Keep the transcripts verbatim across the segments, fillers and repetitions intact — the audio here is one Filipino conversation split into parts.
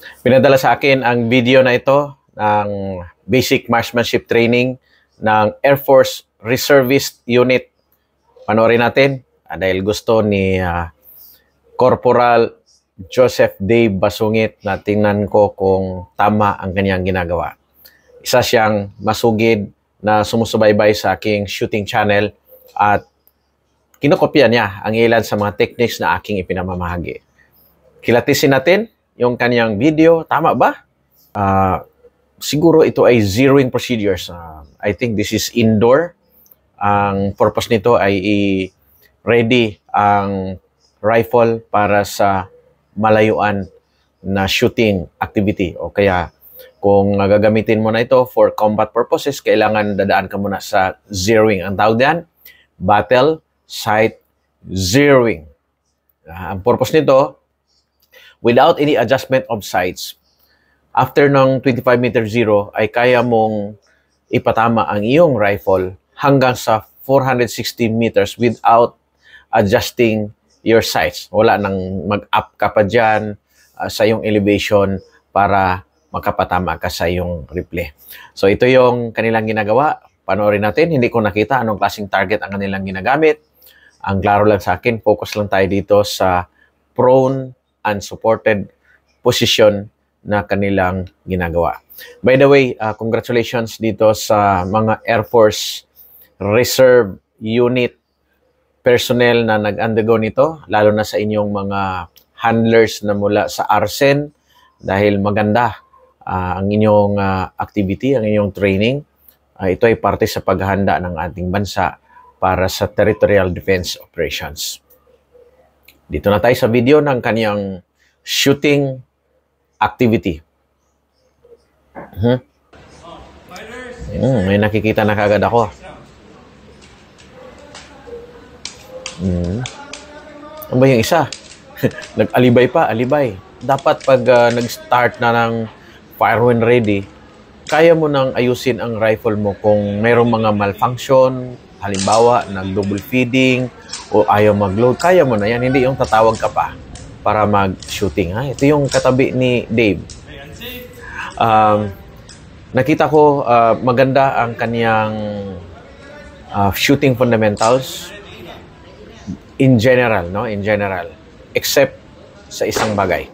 Pinadala sa akin ang video na ito ng basic marksmanship training ng Air Force Reservist Unit. Panoorin natin ah, dahil gusto ni uh, Corporal Joseph Dave Basungit na tingnan ko kung tama ang kanyang ginagawa. Isa siyang masugid na sumusubaybay sa aking shooting channel at kinokopya niya ang ilan sa mga techniques na aking ipinamamahagi. Kilatisin natin yung kanyang video. Tama ba? Uh, siguro ito ay zeroing procedures. Uh, I think this is indoor. Ang purpose nito ay i-ready ang rifle para sa malayuan na shooting activity. O kaya kung gagamitin mo na ito for combat purposes, kailangan dadaan ka muna sa zeroing. Ang tawag diyan, battle sight zeroing. Uh, ang purpose nito, without any adjustment of sights, after ng twenty-five meter zero ay kaya mong ipatama ang iyong rifle hanggang sa four hundred sixty meters without adjusting your sights. Wala nang mag-up ka pa dyan uh, sa iyong elevation para makapatama ka sa iyong replay. So ito yung kanilang ginagawa. Panoorin natin. Hindi ko nakita anong klaseng target ang kanilang ginagamit. Ang klaro lang sa akin, focus lang tayo dito sa prone unsupported position na kanilang ginagawa. By the way, uh, congratulations dito sa mga Air Force Reserve Unit personnel na nag-undergo nito, lalo na sa inyong mga handlers na mula sa ARCEN dahil maganda uh, ang inyong uh, activity, ang inyong training. Uh, ito ay parte sa paghahanda ng ating bansa para sa territorial defense operations. Dito na tayo sa video ng kanyang shooting activity. Uh-huh. Hmm, may nakikita na kagad ako. Hmm. Ano ba yung isa? Nag-alibay pa, alibay. Dapat pag uh, nag-start na ng fire when ready, kaya mo nang ayusin ang rifle mo kung mayroong mga malfunction, halimbawa, nag-double feeding, o ayaw mag-load, kaya mo na yan. Hindi yung tatawag ka pa para mag-shooting. Ha? Ito yung katabi ni Dave. Um, nakita ko uh, maganda ang kanyang uh, shooting fundamentals in general, no? In general. Except sa isang bagay.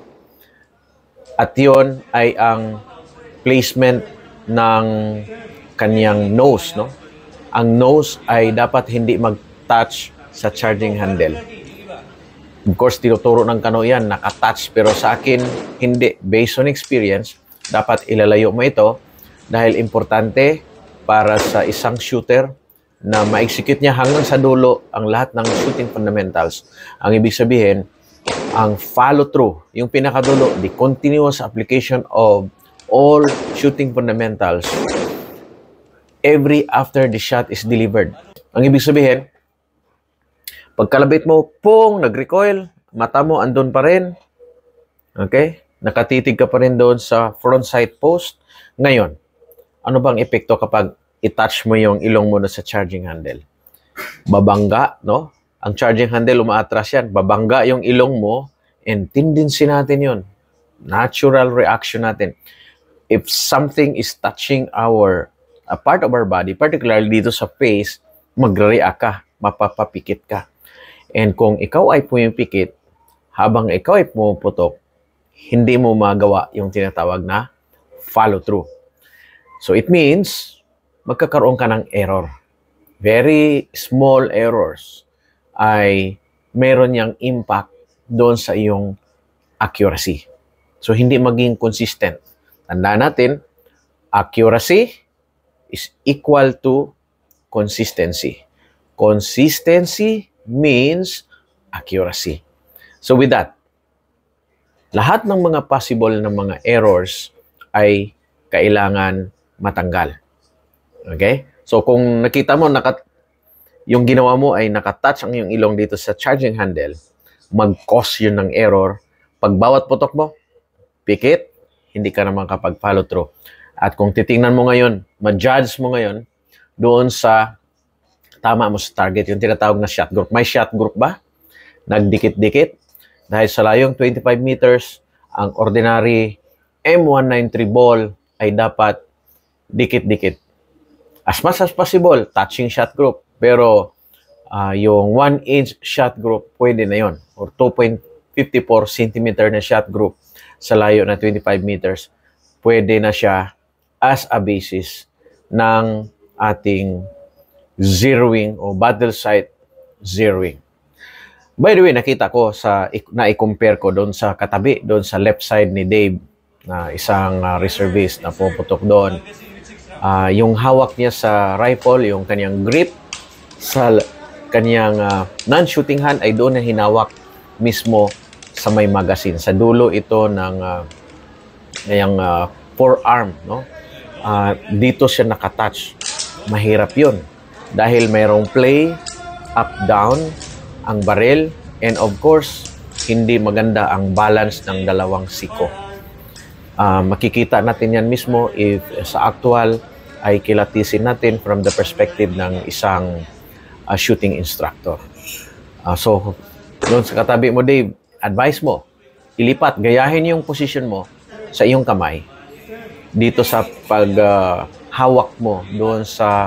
At yun ay ang placement ng kanyang nose, no? Ang nose ay dapat hindi mag-touch sa charging handle. Of course, tinuturo ng kano yan, naka-touch. Pero sa akin, hindi. Based on experience, dapat ilalayo mo ito dahil importante para sa isang shooter na ma-execute niya hanggang sa dulo ang lahat ng shooting fundamentals. Ang ibig sabihin, ang follow-through, yung pinakadulo, the continuous application of all shooting fundamentals every after the shot is delivered. Ang ibig sabihin, pagkalabit mo, pong, nag-recoil, mata mo andun pa rin. Okay? Nakatitig ka pa rin doon sa front sight post. Ngayon, ano bang epekto kapag i-touch mo yung ilong mo na sa charging handle? Babangga, no? Ang charging handle, umaatras yan. Babangga yung ilong mo, and tendency natin yun. Natural reaction natin. If something is touching our, a part of our body, particularly dito sa face, mag-react ka, mapapapikit ka. And kung ikaw ay pumipikit, habang ikaw ay pumuputok, hindi mo magawa yung tinatawag na follow-through. So it means, magkakaroon ka ng error. Very small errors ay meron niyang impact doon sa iyong accuracy. So hindi maging consistent. Tandaan natin, accuracy is equal to consistency. Consistency means accuracy. So with that, lahat ng mga possible na mga errors ay kailangan matanggal. Okay? So kung nakita mo, naka, yung ginawa mo ay nakatouch ang iyong ilong dito sa charging handle, mag-cause yun ng error. Pag bawat putok mo, pikit, hindi ka naman kapag-follow through. At kung titingnan mo ngayon, ma-judge mo ngayon doon sa tama mo sa target, yung tinatawag na shot group. May shot group ba? Nagdikit-dikit. Dahil sa layong twenty-five meters, ang ordinary M one ninety-three ball ay dapat dikit-dikit. As much as possible, touching shot group. Pero uh, yung one inch shot group, pwede na yon. Or two point five four centimeter na shot group sa layo na twenty-five meters. Pwede na siya as a basis ng ating zeroing o battle site zeroing. By the way, nakita ko sa na-i-compare ko doon sa katabi, doon sa left side ni Dave, na isang uh, reservist na puputok doon. Uh, yung hawak niya sa rifle, yung kanyang grip sa kanyang uh, non-shooting hand ay doon na hinawak mismo sa may magazine. Sa dulo ito ng uh, yung, uh, forearm, no? Uh, dito siya nakatouch. Mahirap yun. Dahil mayroong play, up-down, ang baril, and of course, hindi maganda ang balance ng dalawang siko. Uh, makikita natin yan mismo if sa actual ay kilatisin natin from the perspective ng isang uh, shooting instructor. Uh, so, doon sa katabi mo, Dave, advice mo, ilipat, gayahin yung position mo sa iyong kamay dito sa paghawak uh, mo doon sa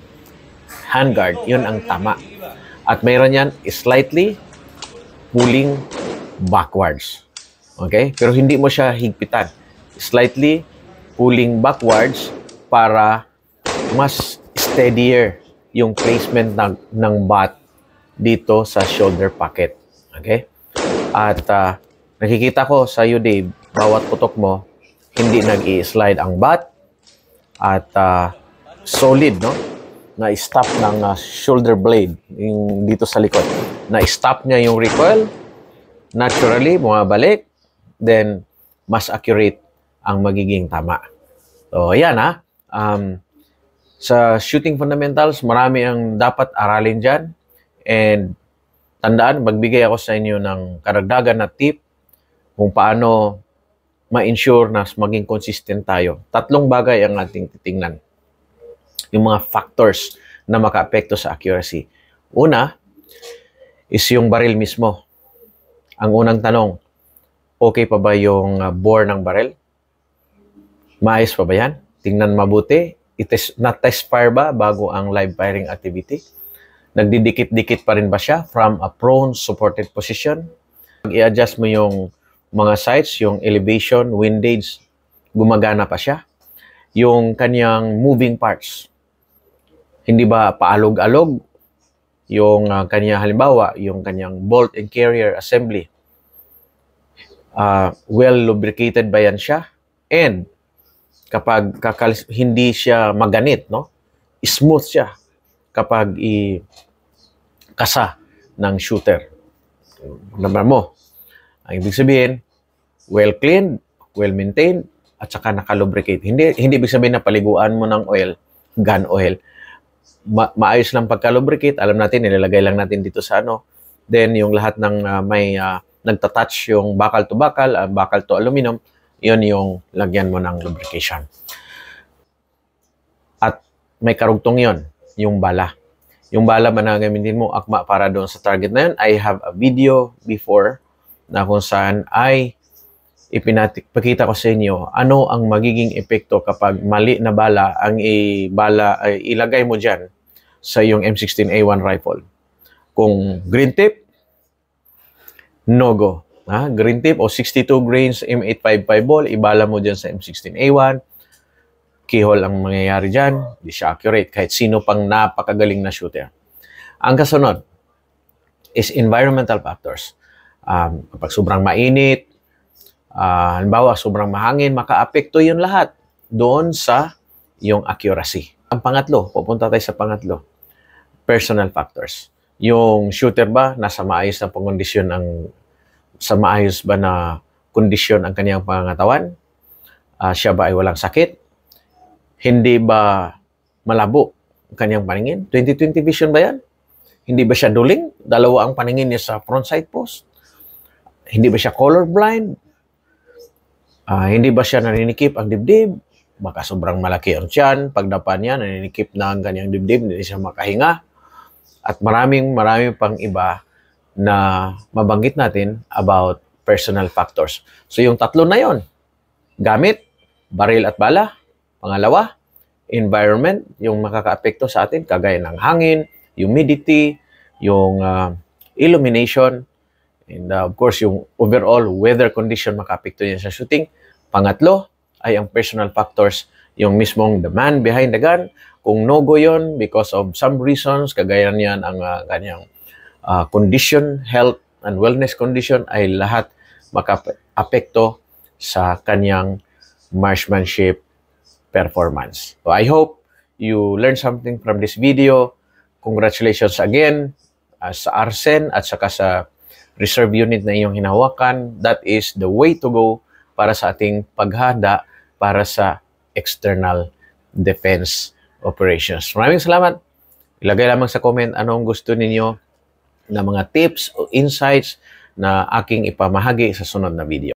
handguard, yun ang tama. At mayroon yan slightly pulling backwards. Okay? Pero hindi mo siya higpitan. Slightly pulling backwards para mas steadier yung placement ng, ng butt dito sa shoulder pocket. Okay? At uh, nakikita ko sa iyo, Dave, bawat putok mo, hindi nag-i-slide ang butt at uh, solid, no? Na-stop ng uh, shoulder blade yung dito sa likod. Na-stop niya yung recoil, naturally, bumabalik, then mas accurate ang magiging tama. So, ayan ha. Um, sa shooting fundamentals, marami ang dapat aralin dyan. And tandaan, magbigay ako sa inyo ng karagdagan na tip kung paano ma-ensure na maging consistent tayo. Tatlong bagay ang ating titingnan. Yung mga factors na maka-apekto sa accuracy. Una is yung baril mismo. Ang unang tanong, okay pa ba yung uh, bore ng baril? Maayos pa ba yan? Tingnan mabuti. Ites, na-test fire ba bago ang live firing activity? Nagdidikit-dikit pa rin ba siya from a prone supported position? I-adjust mo yung mga sights, yung elevation, windage, gumagana pa siya. Yung kanyang moving parts, hindi ba paalog-alog? Yung uh, kanya halimbawa, yung kanyang bolt and carrier assembly, uh, well lubricated ba yan siya? And kapag kakalis, hindi siya maganit, no? Smooth siya kapag i-kasa ng shooter. Naman mo, ang ibig sabihin, well-cleaned, well-maintained, at saka nakalubricate. Hindi, hindi ibig sabihin na paliguan mo ng oil, gun oil. Ma maayos lang pagkalubricate. Alam natin, nilalagay lang natin dito sa ano. Then, yung lahat ng uh, may uh, nagtatouch yung bakal to bakal, uh, bakal to aluminum, yun yung lagyan mo ng lubrication. At may karugtong yon, yung bala. Yung bala man na gamitin mo, akma para doon sa target na yun. I have a video before na kung saan ay ipinapakita ko sa inyo ano ang magiging epekto kapag mali na bala ang i-bala, ay ilagay mo dyan sa yung M sixteen A one rifle. Kung green tip, no go. Ha? Green tip o sixty-two grains M eight fifty-five ball, ibala mo dyan sa M sixteen A one. Keyhole ang mangyayari dyan, di siya accurate kahit sino pang napakagaling na shooter. Ang kasunod is environmental factors. Um, kapag sobrang mainit, uh, halimbawa sobrang mahangin, maka-apekto yun lahat doon sa yung accuracy. Ang pangatlo, pupunta tayo sa pangatlo, personal factors. Yung shooter ba, nasa maayos na pangkondisyon ang, sa maayos ba na kondisyon ang kanyang pangangatawan? Uh, siya ba ay walang sakit? Hindi ba malabo ang kanyang paningin? twenty twenty vision ba yan? Hindi ba siya duling? Dalawa ang paningin niya sa front sight post? Hindi ba siya colorblind? Uh, hindi ba siya naninikip ang dibdib? Baka sobrang malaki ang tiyan. Pagdapa niya, naninikip na ang kanyang dibdib, hindi siya makahinga. At maraming maraming pang iba na mabanggit natin about personal factors. So yung tatlo na yon, gamit, baril at bala. Pangalawa, environment, yung makakaapekto sa atin, kagaya ng hangin, humidity, yung uh, illumination, and uh, of course, yung overall weather condition makaapekto niya sa shooting. Pangatlo, ay ang personal factors, yung mismong the man behind the gun. Kung no-go yun, because of some reasons, kagaya niyan ang uh, kanyang uh, condition, health, and wellness condition, ay lahat makaapekto sa kanyang marksmanship performance. So I hope you learned something from this video. Congratulations again uh, sa Arsen at saka sa reserve unit na iyong hinahawakan. That is the way to go para sa ating paghanda para sa external defense operations. Maraming salamat. Ilagay lamang sa comment anong gusto ninyo na mga tips o insights na aking ipamahagi sa sunod na video.